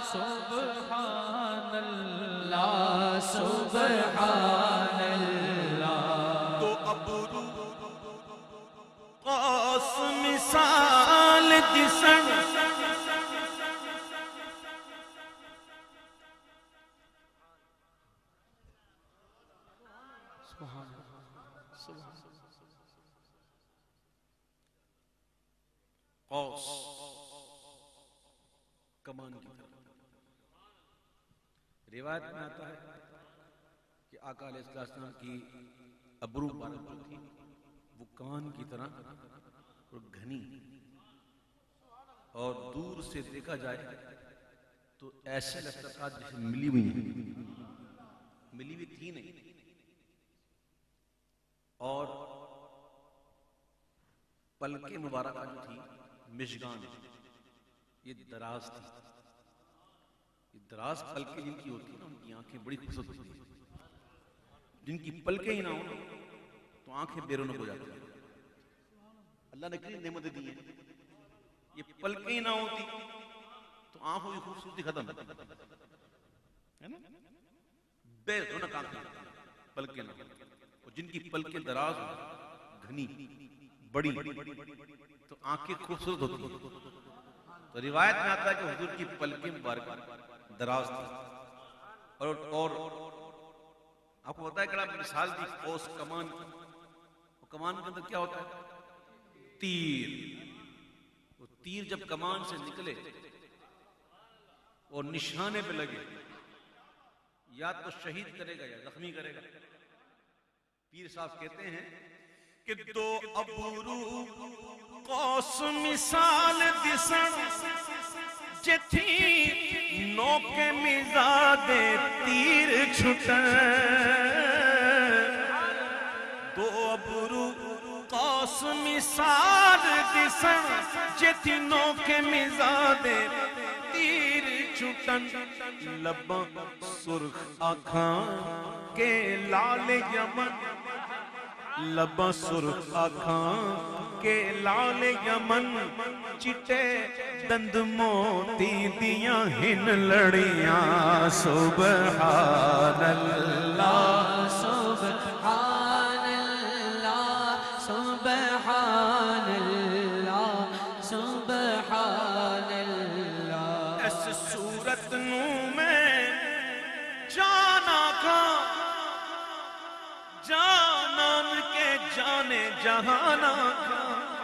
سبحان اللہ سبحان اللہ تو ابرو قوس مثال دسن قوس کمان کی طرح روایت میں آتا ہے کہ آقا علیہ السلام کی ابرو مبارک جو تھی وہ کمان کی طرح اور گھنی اور دور سے دیکھا جائے تو ایسے لگتا تھا جیسے ملی ہوئی تھی نہیں اور پلکیں مبارکہ جو تھی مشگان یہ دراز تھی یہ دراز پلکیں جن کی ہوتی ہیں ان کی آنکھیں بڑی خوبصورت ہوتی ہیں جن کی پلکیں ہی نہ ہوں تو آنکھیں بے رونق ہو جاتی ہیں اللہ نے کتنی نعمتیں دی ہیں یہ پلکیں ہی نہ ہوتی تو آنکھوں کی خوبصورتی ختم ہے نا بے رونق آنکھیں پلکیں نہ اور جن کی پلکیں دراز ہوں گھنی بڑی تو آنکھیں خوبصورت ہوتی ہیں تو روایت میں آتا ہے کہ حضور کی پلکیں مبارک دراز تھی اور آپ کو پتا ہے کہ مثال دی قوس کمان کمان کے اندر کیا ہوتا ہے تیر وہ تیر جب کمان سے نکلے اور نشانے پہ لگے یا تو شہید کرے گا یا زخمی کرے گا پیر صاحب کہتے ہیں کہ دو ابرو قوس مثال دسن جتھی نوک مزاد تیر چھٹن دو ابرو قوس مثال دسن جتھی نوک مزاد تیر چھٹن لباں سرخ آنکھاں کے لال یمن لباں سرخ آنکھاں کے لال یمن چٹے دند موتی دیاں ہن لڑیاں سبحان اللہ سبحان اللہ سبحان اللہ سبحان اللہ اس صورت نو میں جانا کھا جانان کے جانے جہانا کھا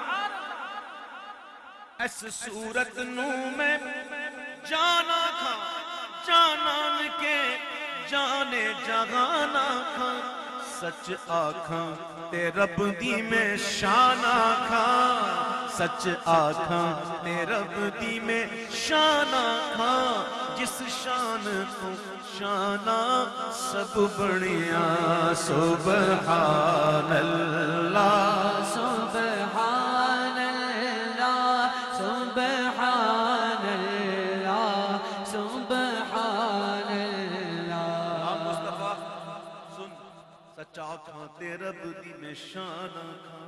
اس صورت نو میں جانا کھا جانان کے جانے جہانا کھا سچ آکھاں تے رب دی میں شان آکھاں سچ آکھاں تے رب دی میں شان آکھاں جس شان کو شانہ سب بڑیاں سبحان اللہ سبحان اللہ سبحان اللہ سبحان اللہ مصطفیٰ سن سچا کھاں تے رب دی میں شان کھاں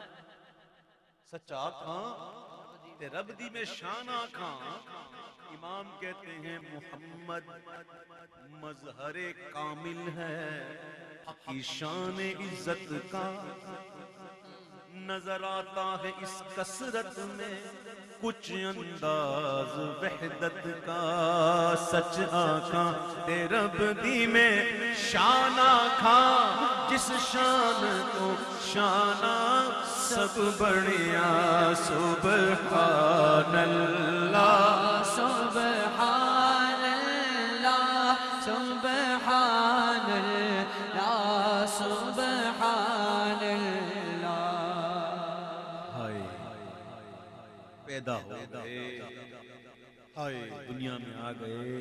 سچا کھاں تے رب دی میں شان کھاں امام کہتے ہیں محمد مظہر کامل ہے حق کی شان عزت کا نظر آتا ہے اس کثرت میں کچھ انداز وحدت کا سچ آنکھاں تے رب دی میں شان آنکھاں جس شان کو شانہ سب بڑیاں سبحان اللہ سبحان اللہ سبحان اللہ سبحان اللہ ہائے پیدا ہو گئے ہائے دنیا میں آ گئے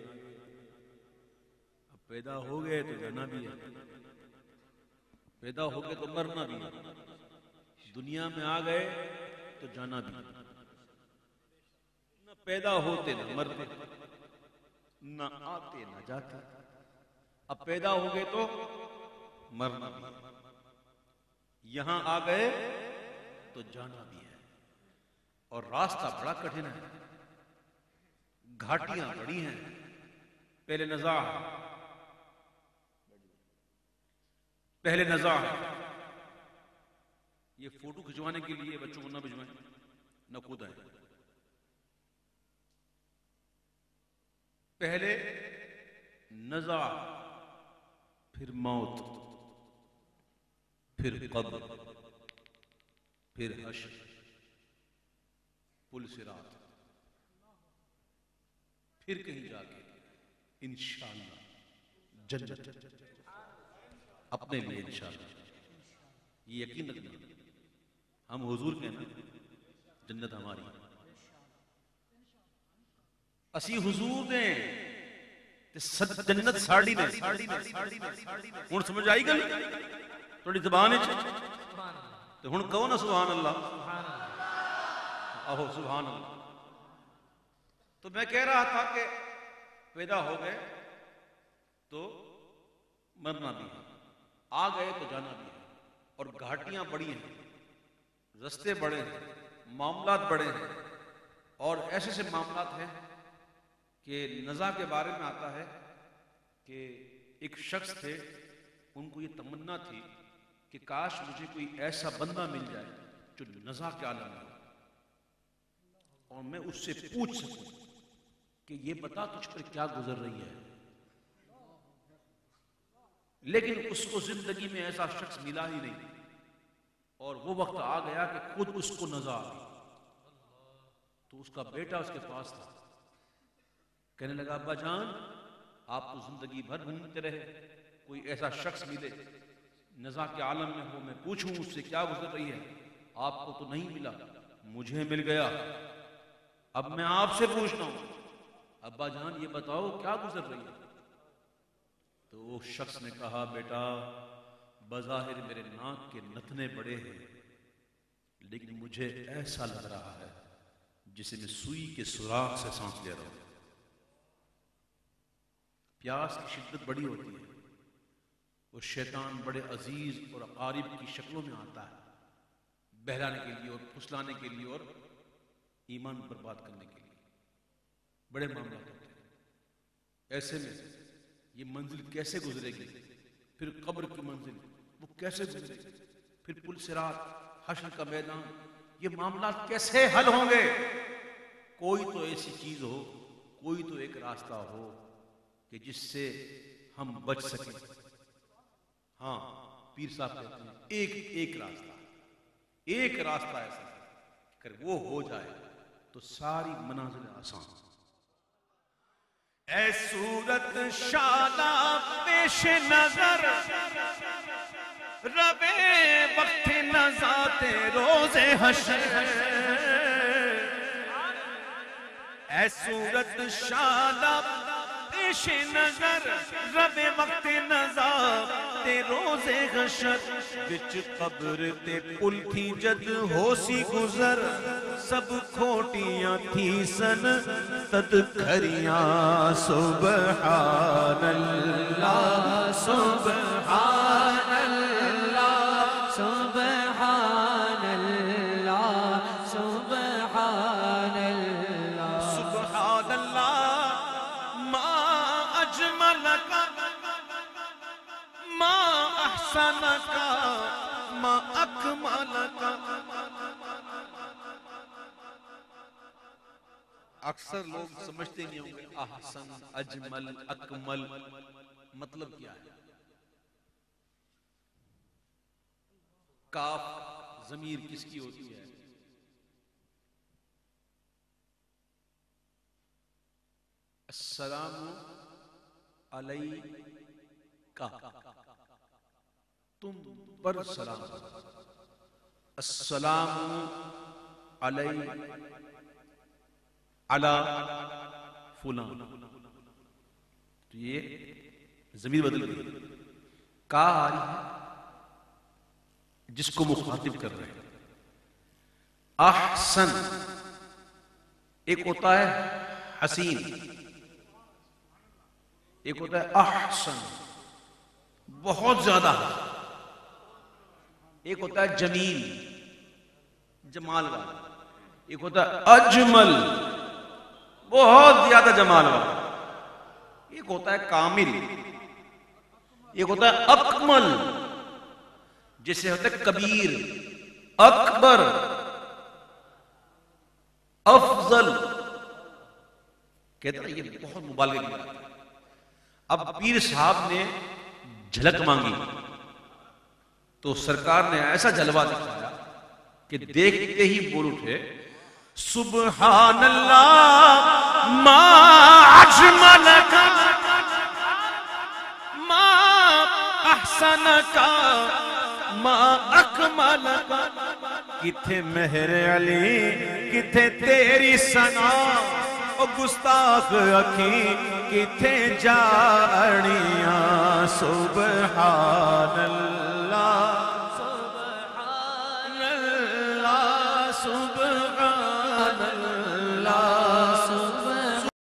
اب پیدا ہو گئے تو جانا بھی ہے پیدا ہو گئے تو مرنا بھی ہے دنیا میں آ گئے تو جانا بھی نہ پیدا ہوتے نہ مرتے نہ آتے نہ جاتے اب پیدا ہو گئے تو مرنا بھی ہے یہاں آ گئے تو جانا بھی ہے اور راستہ بڑا کٹھن ہے گھاٹیاں بڑی ہیں، پہلے نزاع یہ فوٹو کھنچوانے کے لیے بچوں کو نہ بھجوائیں، نہ کودائیں. پہلے نزاع، پھر موت، پھر قبر، پھر حشر، پل صراط، پھر کہیں جا کے انشاءاللہ جنت اپنے لیے انشاءاللہ. یہ یقین رکھنا، ہم حضور کہنا جنت ہماری، اسی حضور نے جنت ساڑی نے. ہن سمجھ آئی گل تھوڑی زبان وچ؟ تے ہن کہو نا سبحان اللہ. آہو سبحان اللہ. تو میں کہہ رہا تھا کہ پیدا ہو گئے تو مرنا بھی ہے، آ گئے تو جانا بھی ہے، اور گھاٹیاں بڑی ہیں، رستے بڑے ہیں، معاملات بڑے ہیں. اور ایسے سے معاملات ہیں کہ نزا کے بارے میں آتا ہے کہ ایک شخص تھے، ان کو یہ تمنا تھی کہ کاش مجھے کوئی ایسا بندہ مل جائے جو نزا کے عالم میں، اور میں اس سے پوچھ سکوں کہ یہ بتا تجھ پر کیا گزر رہی ہے. لیکن اس کو زندگی میں ایسا شخص ملا ہی نہیں، اور وہ وقت آ گیا کہ خود اس کو نزا آ گئی. تو اس کا بیٹا اس کے پاس تھا، کہنے لگا ابا جان آپ تو زندگی بھر گھومتے رہے، کوئی ایسا شخص ملے نزا کے عالم میں ہو، میں پوچھوں اس سے کیا گزر رہی ہے. آپ کو تو نہیں ملا، مجھے مل گیا، اب میں آپ سے پوچھتا ہوں ابا جان یہ بتاؤ کیا گزر رہی ہے. تو وہ شخص نے کہا بیٹا بظاہر میرے ناک کے نتنے بڑے ہیں، لیکن مجھے ایسا لگ رہا ہے جسے میں سوئی کے سوراخ سے سانس لے رہا ہوں. پیاس کی شدت بڑی ہوتی ہے، اور شیطان بڑے عزیز اور اقارب کی شکلوں میں آتا ہے، بہلانے کے لیے اور پھسلانے کے لیے اور ایمان برباد کرنے کے لیے. بڑے معاملات ہوتے ہیں. ایسے میں یہ منزل کیسے گزرے گی، پھر قبر کی منزل وہ کیسے گزرے گی، پھر پل صراط، حشر کا میدان، یہ معاملات کیسے حل ہوں گے. کوئی تو ایسی چیز ہو، کوئی تو ایک راستہ ہو کہ جس سے ہم بچ سکیں. ہاں پیر صاحب کہتے ہیں ایک راستہ ایسا اگر وہ ہو جائے تو ساری منازل آسان. اے صورت شاداب پیش نظر، ربے وقت نزات روز حشر. اے صورت شاداب پیش نظر، ربے وقت نزات روز حشر. وچ قبر تے پل تھی جد ہو سی گزر، سب کھوٹیاں تھی سن تد کھریاں. سبحان اللہ سبحان اللہ سبحان اللہ سبحان اللہ سبحان اللہ. ما اجملک ما احسنک ما اکملک. اکثر لوگ سمجھتے نہیں ہوں گے احسن، اجمل، اکمل مطلب کیا ہے. کاف ضمیر کس کی ہوتی ہے؟ السلام علیکہ، تم پر سلام. السلام علی فلان. تو یہ ضمیر بدل گئی، کا آ رہی ہے جس کو مخاطب کر رہے ہیں. احسن ایک ہوتا ہے حسین، ایک ہوتا ہے احسن بہت زیادہ، ایک ہوتا ہے جمیل جمال والا، ایک ہوتا ہے اجمل بہت زیادہ جمال والا. ایک ہوتا ہے کامل، ایک ہوتا ہے اکمل، جسے ہوتا ہے کبیر، اکبر، افضل. کہتا ہے یہ بہت مبالغہ کی بات ہے. اب پیر صاحب نے جھلک مانگی تو سرکار نے ایسا جلوہ دکھایا کہ دیکھتے ہی بول اٹھے سبحان اللہ ما اجملک ما احسنک ما اکملک. کتھے مہر علی کتھے تیری ثنا او گستاخ اکھی کتھے جاڑیاں. سبحان اللہ سبحان اللہ سبحان